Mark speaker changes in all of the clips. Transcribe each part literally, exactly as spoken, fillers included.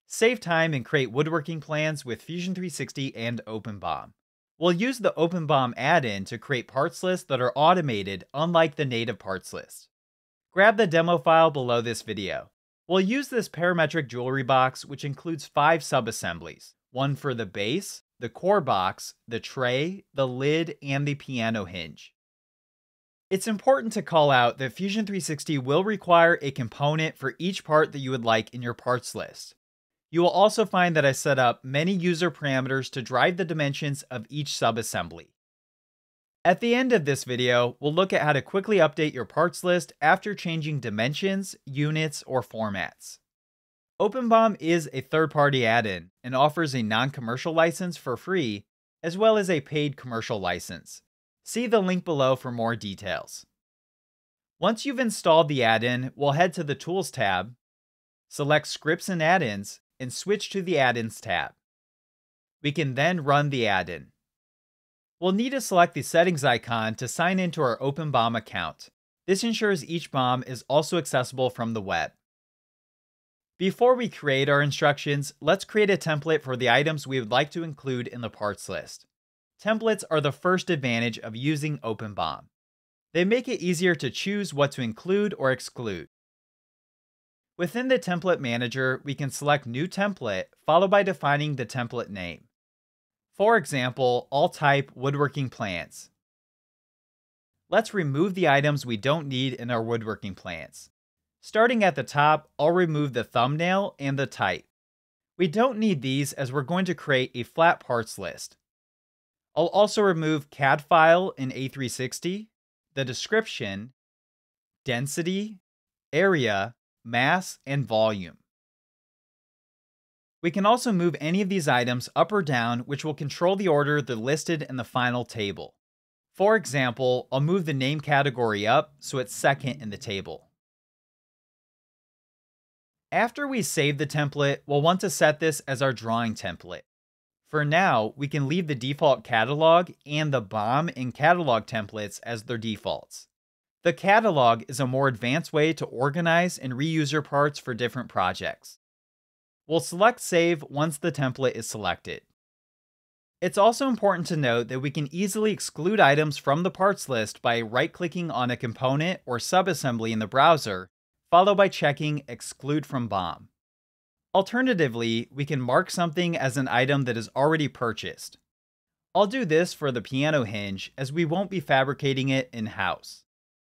Speaker 1: Save time and create woodworking plans with Fusion three sixty and OpenBOM. We'll use the OpenBOM add-in to create parts lists that are automated, unlike the native parts list. Grab the demo file below this video. We'll use this parametric jewelry box, which includes five subassemblies, one for the base, the core box, the tray, the lid, and the piano hinge. It's important to call out that Fusion three sixty will require a component for each part that you would like in your parts list. You will also find that I set up many user parameters to drive the dimensions of each subassembly. At the end of this video, we'll look at how to quickly update your parts list after changing dimensions, units, or formats. OpenBOM is a third-party add-in and offers a non-commercial license for free, as well as a paid commercial license. See the link below for more details. Once you've installed the add-in, we'll head to the Tools tab, select Scripts and Add-ins, and switch to the Add-ins tab. We can then run the add-in. We'll need to select the settings icon to sign into our OpenBOM account. This ensures each BOM is also accessible from the web. Before we create our instructions, let's create a template for the items we would like to include in the parts list. Templates are the first advantage of using OpenBOM. They make it easier to choose what to include or exclude. Within the Template Manager, we can select New Template, followed by defining the template name. For example, I'll type Woodworking Plans. Let's remove the items we don't need in our woodworking plans. Starting at the top, I'll remove the thumbnail and the type. We don't need these as we're going to create a flat parts list. I'll also remove C A D file in A three sixty, the description, density, area, mass, and volume. We can also move any of these items up or down, which will control the order they're listed in the final table. For example, I'll move the name category up so it's second in the table. After we save the template, we'll want to set this as our drawing template. For now, we can leave the default catalog and the BOM and catalog templates as their defaults. The catalog is a more advanced way to organize and reuse your parts for different projects. We'll select Save once the template is selected. It's also important to note that we can easily exclude items from the parts list by right-clicking on a component or subassembly in the browser, followed by checking Exclude from BOM. Alternatively, we can mark something as an item that is already purchased. I'll do this for the piano hinge as we won't be fabricating it in-house.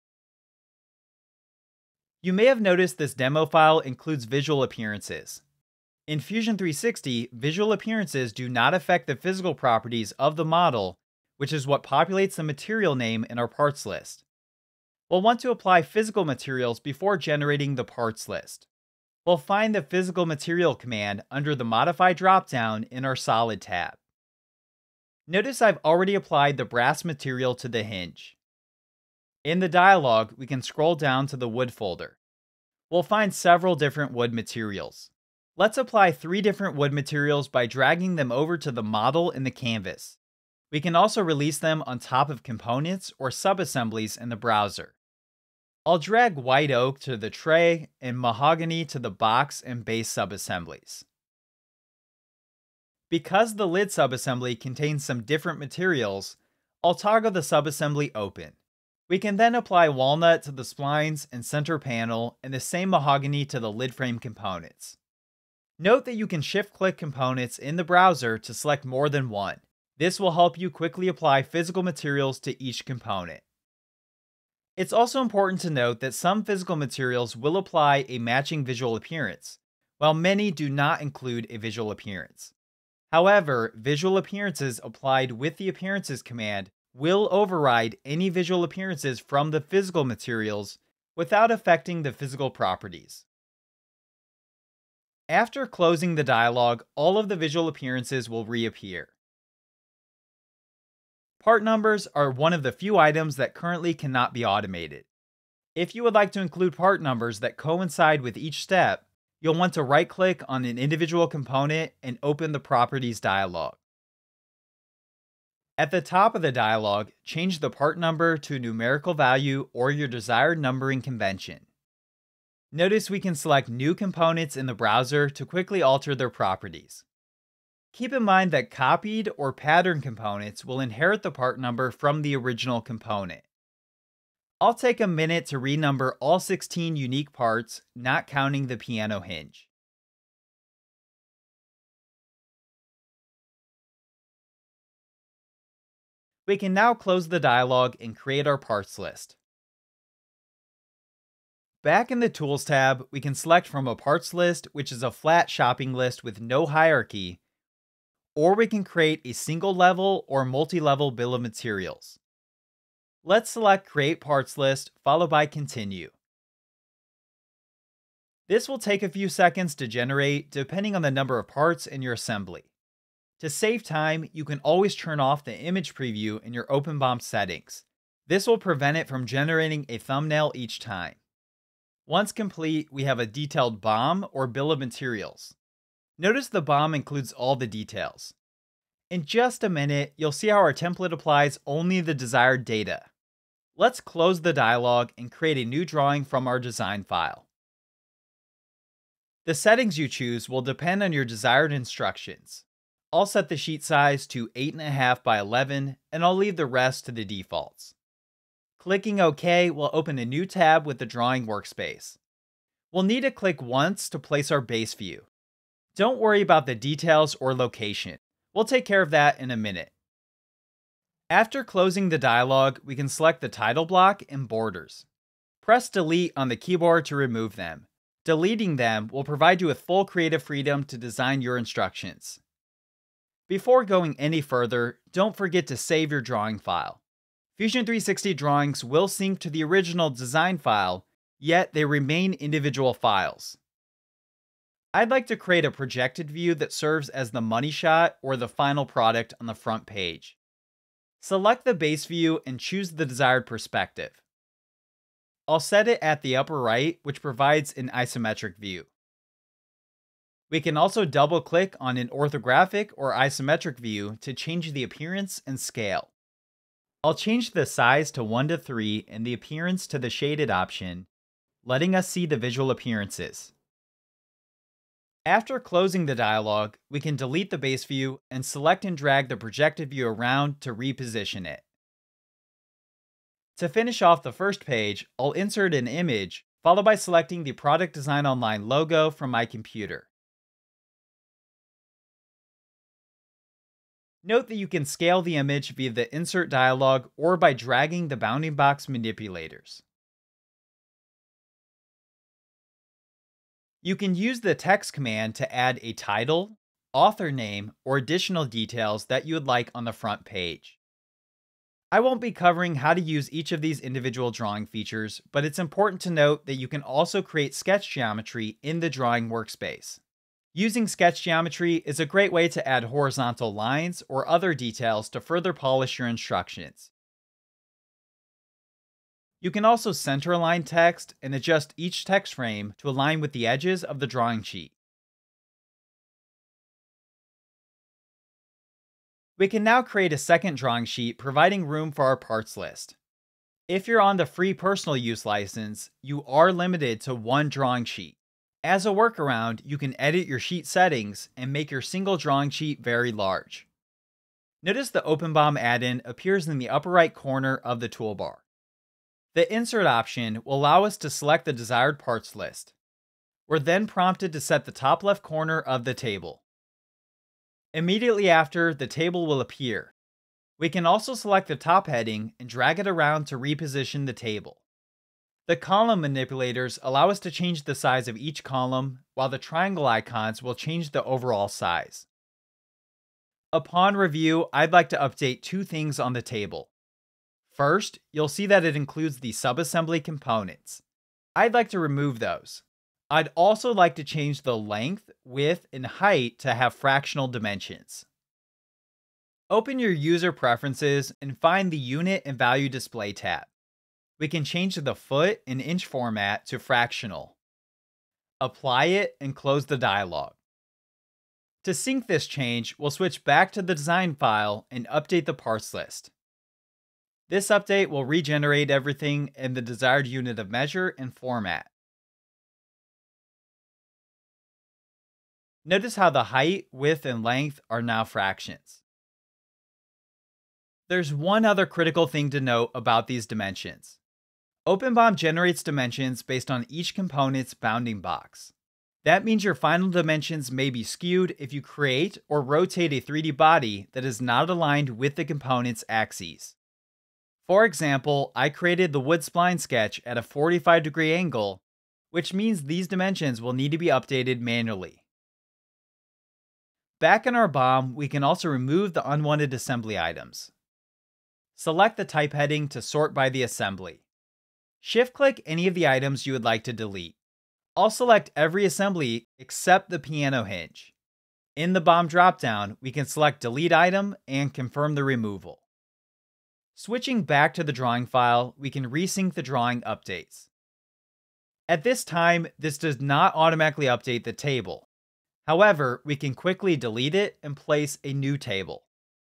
Speaker 1: You may have noticed this demo file includes visual appearances. In Fusion three sixty, visual appearances do not affect the physical properties of the model, which is what populates the material name in our parts list. We'll want to apply physical materials before generating the parts list. We'll find the physical material command under the Modify dropdown in our Solid tab. Notice I've already applied the brass material to the hinge. In the dialog, we can scroll down to the wood folder. We'll find several different wood materials. Let's apply three different wood materials by dragging them over to the model in the canvas. We can also release them on top of components or subassemblies in the browser. I'll drag white oak to the tray and mahogany to the box and base subassemblies. Because the lid subassembly contains some different materials, I'll toggle the subassembly open. We can then apply walnut to the splines and center panel and the same mahogany to the lid frame components. Note that you can shift-click components in the browser to select more than one. This will help you quickly apply physical materials to each component. It's also important to note that some physical materials will apply a matching visual appearance, while many do not include a visual appearance. However, visual appearances applied with the Appearances command will override any visual appearances from the physical materials without affecting the physical properties. After closing the dialog, all of the visual appearances will reappear. Part numbers are one of the few items that currently cannot be automated. If you would like to include part numbers that coincide with each step, you'll want to right-click on an individual component and open the Properties dialog. At the top of the dialog, change the part number to a numerical value or your desired numbering convention. Notice we can select new components in the browser to quickly alter their properties. Keep in mind that copied or pattern components will inherit the part number from the original component. I'll take a minute to renumber all sixteen unique parts, not counting the piano hinge. We can now close the dialog and create our parts list. Back in the Tools tab, we can select from a parts list, which is a flat shopping list with no hierarchy, or we can create a single level or multi-level bill of materials. Let's select Create Parts List, followed by Continue. This will take a few seconds to generate, depending on the number of parts in your assembly. To save time, you can always turn off the image preview in your OpenBOM settings. This will prevent it from generating a thumbnail each time. Once complete, we have a detailed B O M or bill of materials. Notice the B O M includes all the details. In just a minute, you'll see how our template applies only the desired data. Let's close the dialog and create a new drawing from our design file. The settings you choose will depend on your desired instructions. I'll set the sheet size to eight point five by eleven, and I'll leave the rest to the defaults. Clicking OK will open a new tab with the drawing workspace. We'll need to click once to place our base view. Don't worry about the details or location. We'll take care of that in a minute. After closing the dialog, we can select the title block and borders. Press Delete on the keyboard to remove them. Deleting them will provide you with full creative freedom to design your instructions. Before going any further, don't forget to save your drawing file. Fusion three sixty drawings will sync to the original design file, yet they remain individual files. I'd like to create a projected view that serves as the money shot or the final product on the front page. Select the base view and choose the desired perspective. I'll set it at the upper right, which provides an isometric view. We can also double-click on an orthographic or isometric view to change the appearance and scale. I'll change the size to one to three and the appearance to the shaded option, letting us see the visual appearances. After closing the dialog, we can delete the base view and select and drag the projected view around to reposition it. To finish off the first page, I'll insert an image, followed by selecting the Product Design Online logo from my computer. Note that you can scale the image via the Insert dialog or by dragging the bounding box manipulators. You can use the text command to add a title, author name, or additional details that you would like on the front page. I won't be covering how to use each of these individual drawing features, but it's important to note that you can also create sketch geometry in the drawing workspace. Using sketch geometry is a great way to add horizontal lines or other details to further polish your instructions. You can also center align text and adjust each text frame to align with the edges of the drawing sheet. We can now create a second drawing sheet, providing room for our parts list. If you're on the free personal use license, you are limited to one drawing sheet. As a workaround, you can edit your sheet settings and make your single drawing sheet very large. Notice the OpenBOM add-in appears in the upper right corner of the toolbar. The Insert option will allow us to select the desired parts list. We're then prompted to set the top left corner of the table. Immediately after, the table will appear. We can also select the top heading and drag it around to reposition the table. The column manipulators allow us to change the size of each column, while the triangle icons will change the overall size. Upon review, I'd like to update two things on the table. First, you'll see that it includes the subassembly components. I'd like to remove those. I'd also like to change the length, width, and height to have fractional dimensions. Open your user preferences and find the Unit and Value Display tab. We can change the foot and inch format to fractional. Apply it and close the dialog. To sync this change, we'll switch back to the design file and update the parts list. This update will regenerate everything in the desired unit of measure and format. Notice how the height, width, and length are now fractions. There's one other critical thing to note about these dimensions. OpenBOM generates dimensions based on each component's bounding box. That means your final dimensions may be skewed if you create or rotate a three D body that is not aligned with the component's axes. For example, I created the wood spline sketch at a forty-five degree angle, which means these dimensions will need to be updated manually. Back in our B O M, we can also remove the unwanted assembly items. Select the type heading to sort by the assembly. Shift-click any of the items you would like to delete. I'll select every assembly except the piano hinge. In the B O M dropdown, we can select Delete Item and confirm the removal. Switching back to the drawing file, we can resync the drawing updates. At this time, this does not automatically update the table. However, we can quickly delete it and place a new table.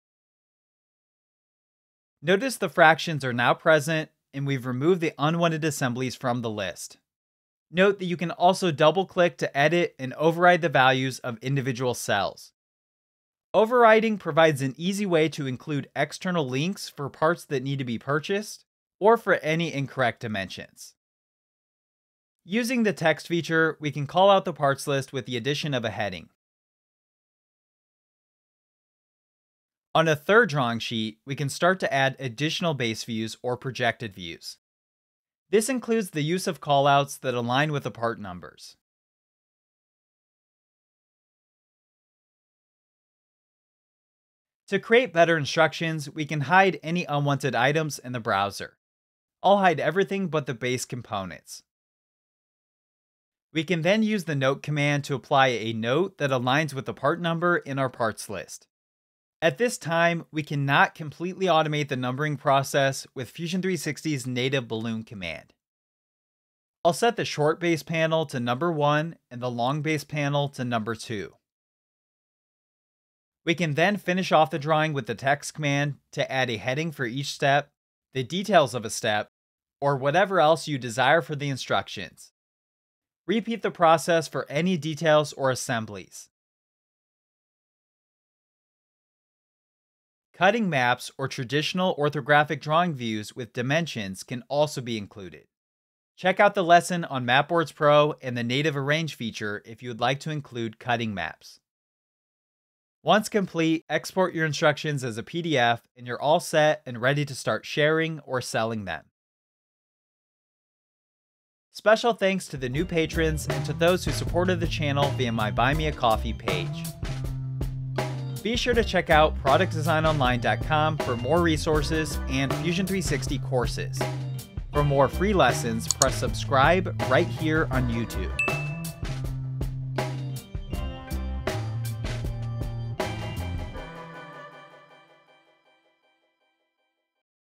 Speaker 1: Notice the fractions are now present, and we've removed the unwanted assemblies from the list. Note that you can also double-click to edit and override the values of individual cells. Overriding provides an easy way to include external links for parts that need to be purchased, or for any incorrect dimensions. Using the text feature, we can call out the parts list with the addition of a heading. On a third drawing sheet, we can start to add additional base views or projected views. This includes the use of callouts that align with the part numbers. To create better instructions, we can hide any unwanted items in the browser. I'll hide everything but the base components. We can then use the note command to apply a note that aligns with the part number in our parts list. At this time, we cannot completely automate the numbering process with Fusion three sixty's native balloon command. I'll set the short base panel to number one and the long base panel to number two. We can then finish off the drawing with the text command to add a heading for each step, the details of a step, or whatever else you desire for the instructions. Repeat the process for any details or assemblies. Cutting maps or traditional orthographic drawing views with dimensions can also be included. Check out the lesson on Mapboards Pro and the native arrange feature if you would like to include cutting maps. Once complete, export your instructions as a P D F and you're all set and ready to start sharing or selling them. Special thanks to the new patrons and to those who supported the channel via my Buy Me a Coffee page. Be sure to check out product design online dot com for more resources and Fusion three sixty courses. For more free lessons, press subscribe right here on YouTube.